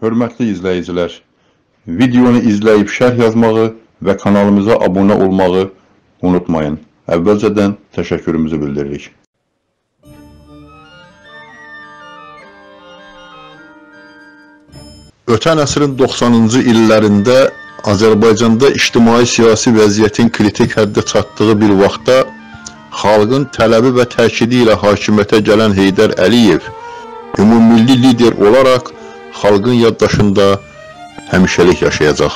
Hörmətli izləyicilər, videonu izləyib şərh yazmağı və kanalımıza abunə olmağı unutmayın. Əvvəlcədən təşəkkürümüzü bildiririk. Ötən əsrin 90-cı illərində Azərbaycanda ictimai-siyasi vəziyyətin kritik həddə çatdığı bir vaxtda xalqın tələbi və təkidi ilə hakimiyyətə gələn Heydər Əliyev ümummilli lider olaraq xalqın yaddaşında həmişəlik yaşayacaq.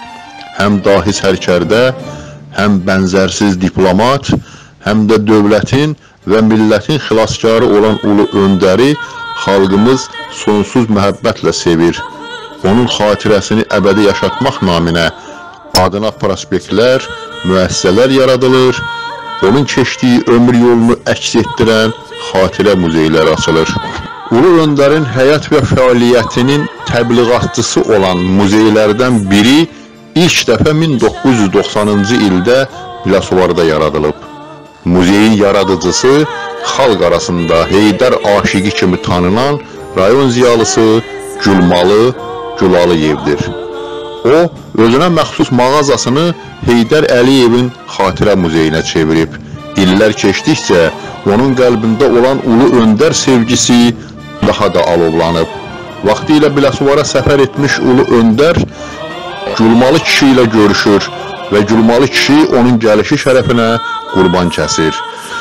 Həm dahi sərkərdə, həm bənzərsiz diplomat, həm də dövlətin və millətin xilaskarı olan ulu öndəri xalqımız sonsuz məhəbbətlə sevir. Onun xatirəsini əbədi yaşatmaq naminə adına prospektlər, müəssisələr yaradılır, onun keçdiyi ömür yolunu əks etdirən xatirə muzeyləri açılır. Ulu öndərin həyat və fəaliyyətinin təbliğatçısı olan muzeylərdən biri ilk dəfə 1990-cı ildə Biləsuvarda yaradılıb. Muzeyin yaradıcısı xalq arasında Heydər aşiqi kimi tanınan rayon ziyalısı Gülmalı Gülalıyevdir. O, özünə məxsus mağazasını Heydər Əliyevin xatirə muzeyinə çevirib. İllər keçdikcə onun qəlbində olan ulu öndər sevgisi daha da alovlanıb. Vaxtilə Biləsuvara səfər etmiş ulu öndər Gülmalı kişi ilə görüşür və Gülmalı kişi onun gəlişi şərəfinə qurban kəsir.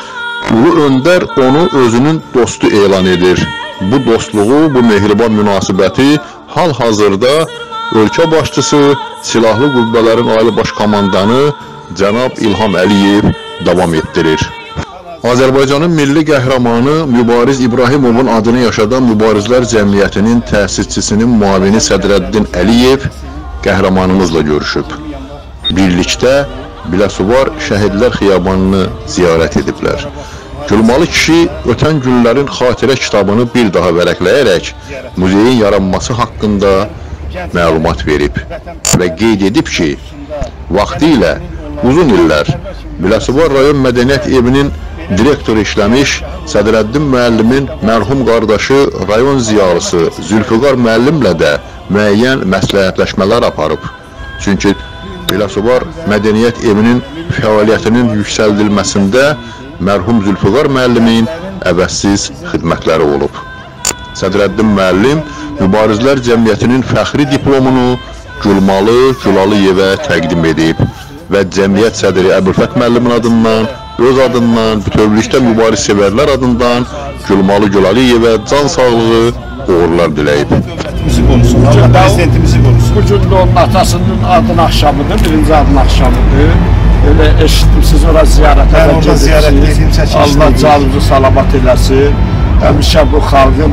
Ulu öndər onu özünün dostu elan edir. Bu dostluğu, bu mehriban münasibəti hal-hazırda ölkə başçısı, silahlı qüvvələrin ali baş komandanı cənab İlham Əliyev davam etdirir. Azərbaycanın milli qəhrəmanı Mübariz İbrahimovun adını yaşadan Mübarizlər Cəmiyyətinin təsisçisinin müavini Sədrəddin Əliyev qəhrəmanımızla görüşüb. Birlikdə Biləsuvar Şəhidlər Xiyabanını ziyarət ediblər. Gülmalı kişi ötən günlərin xatirə kitabını bir daha vərəqləyərək muzeyin yaranması haqqında məlumat verib və qeyd edib ki, vaxtilə uzun illər Biləsuvar rayon mədəniyyət evinin direktoru işləmiş Sədrəddin müəllimin mərhum qardaşı rayon ziyalısı Zülfüqar müəllimlə də müəyyən məsləhətləşmələr aparıb. Çünki Biləsuvar mədəniyyət evinin fəaliyyətinin yüksəldilməsində mərhum Zülfüqar müəllimin əvəzsiz xidmətləri olub. Sədrəddin müəllim Mübarizlər Cəmiyyətinin fəxri diplomunu Gülmalı Gülalıyevə təqdim edib və cəmiyyət sədri Əbülfət müəllimin adından, öz adından, bütövlükdə mübariz sevərlər adından Gülmalı Gülalıyevə can sağlığı, uğurlar diləyib. Prezidentimizi qorusun. Bu gün onun atasının adın axşamıdır, birinci adın axşamıdır. Öyle eşitdim, siz oraya ziyarətə gedirsiniz. Allah canınızı salamat eləsin. Həmişə bu xalqın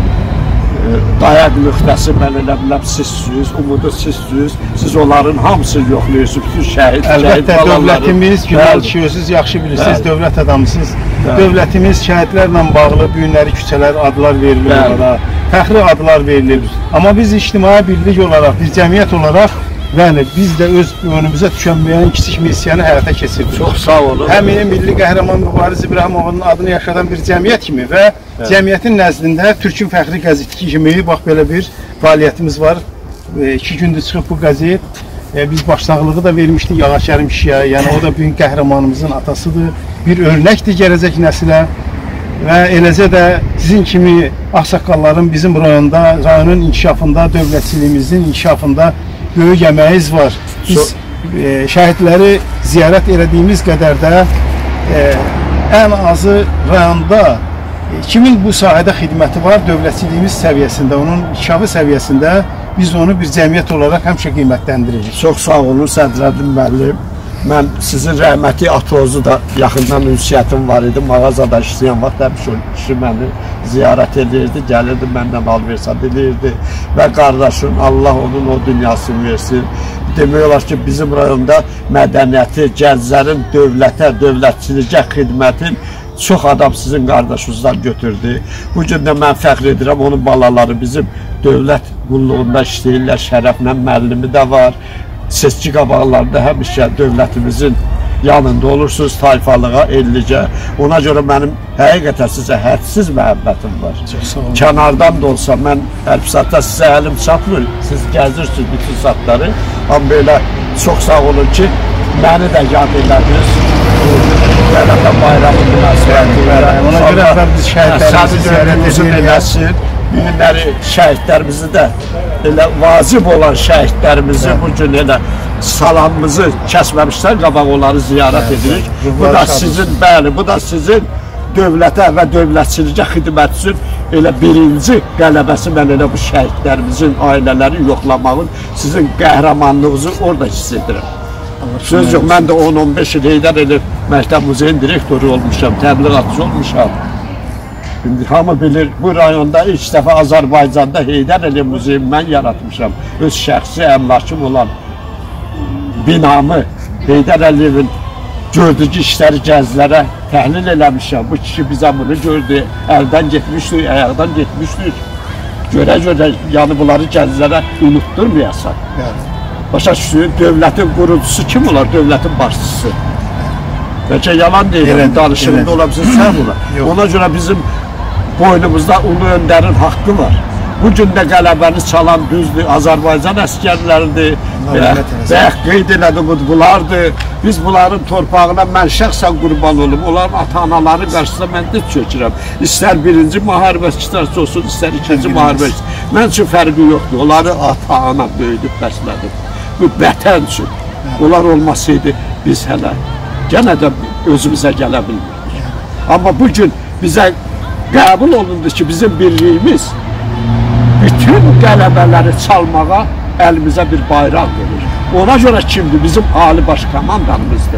dayaq nöqtəsi, mən elə biləm, sizsiniz, umudu sizsiniz. Siz onların hamısını yoxlayırsınız, şəhid əlbəttə, dövlətimiz, Günal kişi, siz yaxşı bilirsiniz, dövlət adamısınız. Dövlətimiz şəhidlərlə bağlı bu günləri küçələr, adlar verilir onlara, fəxri adlar verilir. Amma biz ictimai birlik olaraq, bir cəmiyyət olaraq, yəni biz də öz önümüzə düşən müəyyən kiçik missiyanı həyata keçirdik. Çox sağ olun. Həmin milli qəhrəman Mübariz İbrahimovun adını yaşadan bir cəmiyyət kimi və cəmiyyətin nəzdində Türkün fəxri qəzeti kimi bax belə bir fəaliyyətimiz var. 2 gündür çıxıb bu qəzet. Biz başsağlığı da vermişdik Ağakərim kişiyə. Yəni o da büyük qəhrəmanımızın atasıdır. Bir örnəkdir gələcək nəsilə. Və eləcə də sizin kimi ağsaqqalların bizim rayonda, rayonun inkişafında, dövlətçiliyimizin inkişafında böyük əməyiniz var. Biz şəhidləri ziyarət elədiyimiz qədər də ən azı rayonda kimin bu sahədə xidməti var, dövlətçiliyimiz səviyyəsində, onun inkişafı səviyyəsində biz onu bir cəmiyyət olaraq həmişə qiymətləndiririk. Çox sağ olun Sədrəddin müəllim. Mən sizin rəhməti Atozu da yaxından ünsiyyətim var idi. Mağazada işləyən vaxt həmişə o kişi məni ziyarət edirdi, gəlirdi, məndən alversa bilirdi. Və qardaşım, Allah onun o dünyasını versin. Demək olar ki, bizim rayonda mədəniyyəti, gənclərin dövlətə, dövlətçilikə xidmətin çox adam sizin qardaşınızdan götürdü. Bu gün də mən fəxr edirəm, onun balaları bizim dövlət qulluğunda işləyirlər, şərəflə müəllimi də var. Seçki qabaqlarında həmişə dövlətimizin yanında olursunuz tayfalığa, ellicə. Ona görə mənim həqiqətən sizə hədsiz məhəbbətim var. Kənardan da olsa, mən əlbisatda sizə əlim çatmır, siz gəzirsiniz bütün satları. Amma belə çox sağ olun ki, məni də yad elədiniz. Qələbə bayramı münasibəti və ona görə biz şəhidlərimizi ziyarət eləsin. Bu günləri şəhidlərimizi də elə vacib olan şəhidlərimizi bu gün elə salamımızı kəsməmişlər, qabaq onları ziyarət edirik. Bu da sizin, bəli, bu da sizin dövlətə və dövlətçilikə xidmət üçün elə birinci qələbəsi mən elə bu şəhidlərimizin ailələri yoxlamağın, sizin qəhrəmanlığınızı orada hiss edirəm. Söz yox, mən də 10-15 il Heydər Əliyev Məktəb Muzeyin direktoru olmuşam, təbliğatçı olmuşam. İndi hamı bilir, bu rayonda ilk dəfə Azərbaycanda Heydər Əliyev Muzeyini mən yaratmışam. Öz şəxsi əmlakım olan binamı Heydər Əliyevin gördüyü işləri gəzilərə təhlil eləmişəm. Bu kişi bizə bunu gördü, əldən getmişdik, ayaqdan getmişdik. Görə-görə yəni bunları gəzilərə unutturmayasan. Başa düşün, dövlətin qurucusu kim olar? Dövlətin başçısı. Bəlkə yalan deyirəm, danışığında olabilir, sən olar. Ona görə bizim boynumuzda Ulu Öndərin haqqı var. Bu gün də qələbəni çalan düzdür, Azərbaycan əskərləridir və qeyd elədim, bunlardır. Biz bunların torpağına mən şəxsən qurban olum, onların ata-anaları qarşısında mən də çökürəm. İstər birinci müharibə iştirakçısı olsun, istər ikinci müharibə iştirakçısı. Mən üçün fərqi yoxdur, onları ata-ana böyüdüb bəslədim. Bu vətən üçün. Onlar olmasaydı biz hələ yenə də özümüzə gələ bilmirdik. Amma bugün bizə qəbul olundu ki, bizim birliyimiz bütün qələbələri çalmağa əlimizə bir bayraq verir. Ona görə kimdir? Bizim Ali Baş Komandanımızdır.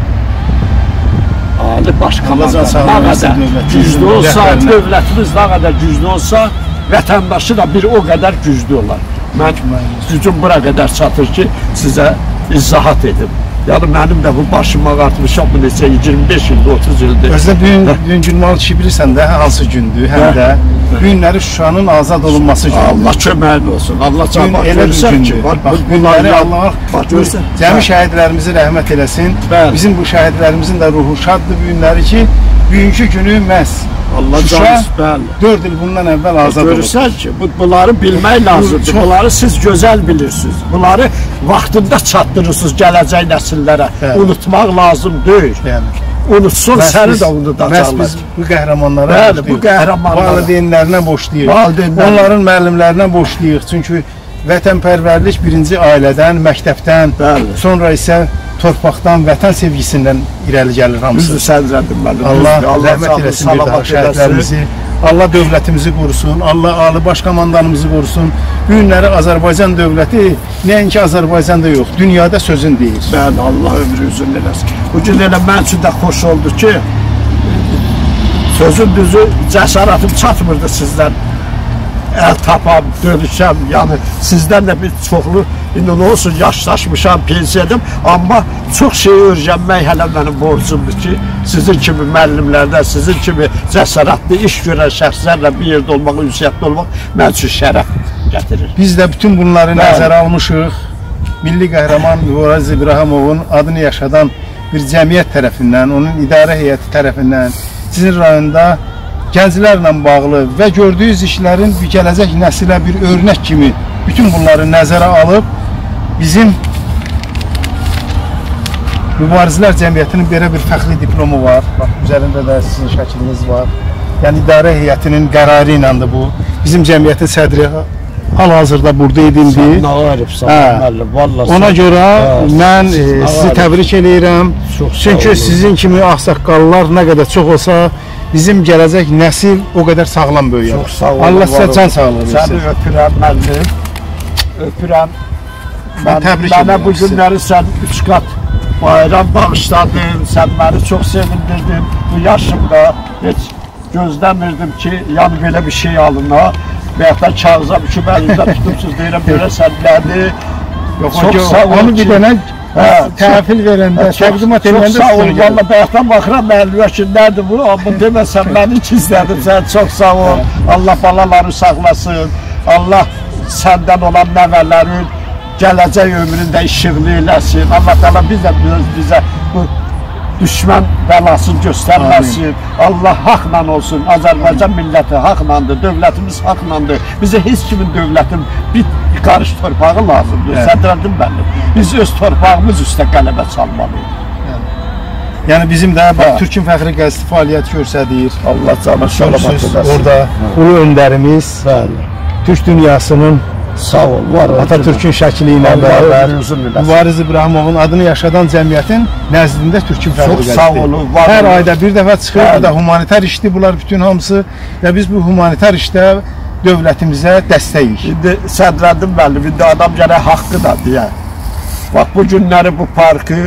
Ali Baş Komandan nə qədər güclü olsa, dövlətimiz nə qədər güclü olsa, vətəndaşı da bir o qədər güclü olar. Mən gücüm bura qədər çatır ki, sizə izahat edim. Yəni mənim də bu başıma qartmışam, bu neçə 25 ildir, 30 ildir. Özdə bugün günmal ki, bilirsən də hansı gündür, həm də günləri Şuşanın azad olunması gündür. Allah köməyin olsun, Allah canmaq görürsən ki, günləri Allah cəmi şəhidlərimizi rəhmət eləsin. Bizim bu şəhidlərimizin də ruhu şaddır bu günləri ki, bugünkü günü məhz Şuşa 4 il bundan əvvəl azad olub. Görürsən ki, bunları bilmək lazımdır, bunları siz gözəl bilirsiniz, bunları vaxtında çatdırırsınız gələcək nəsillərə, unutmaq lazım deyil. Unutsun, səni də unudacaqlar. Biz bu qəhrəmanlara valideynlərinə borcluyuq, onların müəllimlərinə borcluyuq. Çünki vətənpərvərlik birinci ailədən, məktəbdən, sonra isə torpaqdan, vətən sevgisindən irəli gəlir hamısı. Düzdür, sən zəndin mənim. Allah rəhmət eləsin bir daha şəhidlərimizi. Allah dövlətimizi qorusun, Allah Ali Baş Komandanımızı qorusun. Bu günləri Azərbaycan dövləti nəinki Azərbaycanda yox, dünyada sözün deyir. Bəli, Allah ömrü uzun eləsin. Bugün elə mən üçün də xoş oldu ki, sözün düzü cəsarətim çatmırdı sizdən. Əl tapam, dönüşəm, yəni sizdən də bir çoxlu, indi nə olsun, yaşlaşmışam, pensiyadım, amma çox şey öyrənmək hələ mənim borcumdur ki, sizin kimi müəllimlərdən, sizin kimi cəsarətli iş görən şəxslərlə bir yerdə olmaq, ünsiyyətli olmaq mən üçün şərəf gətirir. Biz də bütün bunları nəzərə almışıq. Milli qəhrəman Mübariz İbrahimovun adını yaşadan bir cəmiyyət tərəfindən, onun idarə heyəti tərəfindən, sizin rayonda gənclərlə bağlı və gördüyünüz işlərin bir gələcək nəsilə bir örnək kimi bütün bunları nəzərə alıb bizim Mübarizlər Cəmiyyətinin belə bir fəxri diplomu var. Bax, üzərində də sizin şəkliniz var. Yəni idarə heyətinin qərarı iləndir bu. Bizim cəmiyyətin sədri hal-hazırda burada edildi. Ona görə mən sizi təbrik edirəm. Çünki sizin kimi ağsaqqallar nə qədər çox olsa bizim gələcək nəsil o qədər sağlam böyüyər. Çox sağ olun. Allah sizə can sağlığı versin. Səni öpürəm, müəllim. Öpürəm. Mənə bu günləri sən 3 qat bayram bağışladın, sən məni çox sevindirdin. Bu yaşımda heç gözləmirdim ki, yəni belə bir şey alına. Və yaxud da kağıza büküb əlinizdə tutubsuz deyirəm, görəsən nədir? Çox sağ olun. Onu bir dənə təhvil verəndə, təqdimat edəndə çox sağ olun. Valla bayaqdan baxıram, müəllimə ki, nədir bu? Amma deməsən, məni ikizlədim, sən çox sağ ol. Allah balaları saxlasın. Allah səndən olan nəvələrin gələcək ömründə işıqlı eləsin. Allah təala bizə bu düşmən bəlasını göstərməsin. Allah haqla olsun. Azərbaycan milləti haqlandır, dövlətimiz haqlandır. Bizə heç kimin dövlətin bir qarış torpağı lazımdır. Sədrəddin müəllim. Biz öz torpağımız üstə qələbə çalmalıyıq. Yəni bizim də bax Türkün Fəxri qəzeti fəaliyyət göstərir. Allah canı salamat eləsin. Orada ulu öndərimiz, Türk dünyasının sağ ol, var Atatürkün şəkli ilə bərabər Mübariz İbrahimovun adını yaşadan cəmiyyətin nəzdində Türkün Fəxri qəzeti. Çox sağ olun. Hər ayda bir dəfə çıxır, bu da humanitar işdir bunlar bütün hamısı və biz bu humanitar işdə dövlətimizə dəstəyik. İndi Sədrəddin müəllim, indi adam gərək haqqı da deyə. Bax bu günləri bu parkı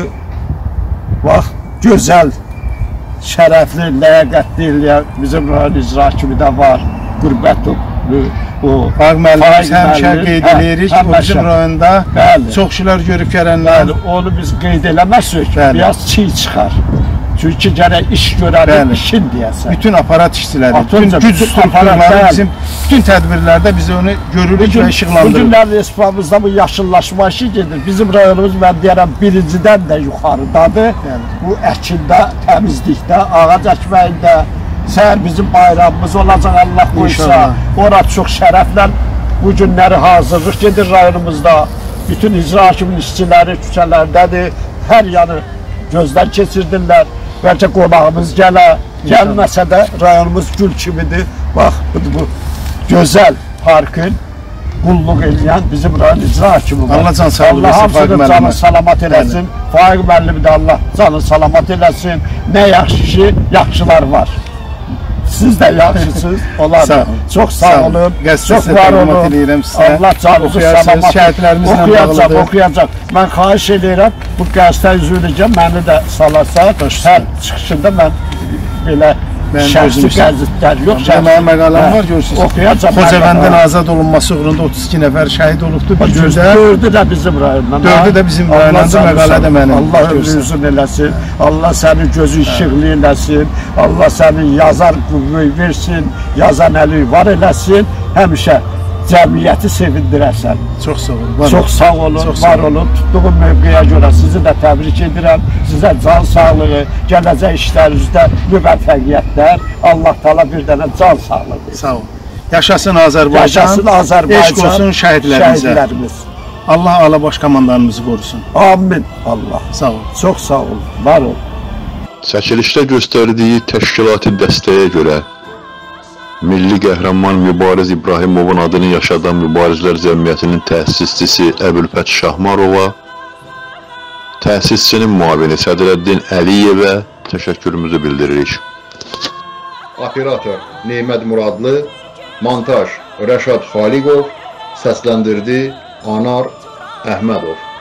bax gözəl, şərəfli, ləyaqətli eləyən bizim rayon icra kimi də var. Qürbətov, o Park müəllimimiz həmişə qeyd edirik ki, bizim rayonda çox şeylər görüb gələnlər. Onu biz qeyd eləməsək, biraz çiğ çıxar. Çünki gərək iş görərik, işin deyəsən. Bütün aparat işçiləri, bütün güc strukturları, bizim bütün tədbirlərdə biz onu görürük və işıqlandırırıq. Bugünlər Respublikamızda bu yaşıllaşma işi gedir. Bizim rayonumuz, mən deyərəm, birincidən də yuxarıdadır. Bu əkində, təmizlikdə, ağac əkməyində, səhər bizim bayramımız olacaq, Allah qoysa. Ora çox şərəflə bu günləri hazırlıq gedir rayonumuzda. Bütün icra hakiminin işçiləri küçələrdədir, hər yanı gözdən keçirdirlər. Bəlkə qonağımız gəlməsə də rayonumuz gül kimidir. Bax, bu gözəl parkın qulluq eləyən bizim rayon icra hakimi var. Allah can sağlığı versin, Faiq müəllimə. Canı salamat eləsin. Faiq müəllimi də Allah canı salamat eləsin. Nə yaxşı ki, yaxşılar var. Siz də yaxşısınız. Çox sağ olun. Çox var olun. Allah canınızı salamat eləsin. Oxuyacaq. Mən xahiş edirəm, bu qəzetə üzüləcəm, məni də salarsa, hər çıxışında mən belə şəxsi qəzetlər yox. Mənim məqaləm var, görürsünüz. Oxuyacaq. Xocavəndin azad olunması uğrunda 32 nəfər şəhid olubdur. Dördü də bizim rayondan. Dördü də bizim rayondan, məqalə də mənim. Allah ömrünüzün eləsin. Allah sənin gözü işıqlı eləsin. Allah sənin yazar qüvvə versin. Yazan əli var eləsin. Həmişə cəmiyyəti sevindirəsən. Çox sağ olun. Çox sağ olun, var olun. Tutduğum mövqeyə görə sizi də təbrik edirəm. Sizə can sağlığı, gələcək işlərinizdə müvəffəqiyyətlər. Allah Taala bir dənə can sağlığı. Sağ olun. Yaşasın Azərbaycan. Yaşasın Azərbaycan. Eşq olsun şəhidlərimizə. Allah ala baş komandanımızı qorusun. Amin. Allah. Sağ olun. Çox sağ olun. Var olun. Çəkilişdə göstərdiyi təşkilati dəstəyə görə Milli qəhrəman Mübariz İbrahimovun adını yaşadan Mübarizlər Cəmiyyətinin təsisçisi Əbülfət Şahmarova, təsisçinin müavini Sədrəddin Əliyevə təşəkkürümüzü bildiririk. Operator Neymət Muradlı, montaj Rəşad Xaliqov, səsləndirdi Anar Əhmədov.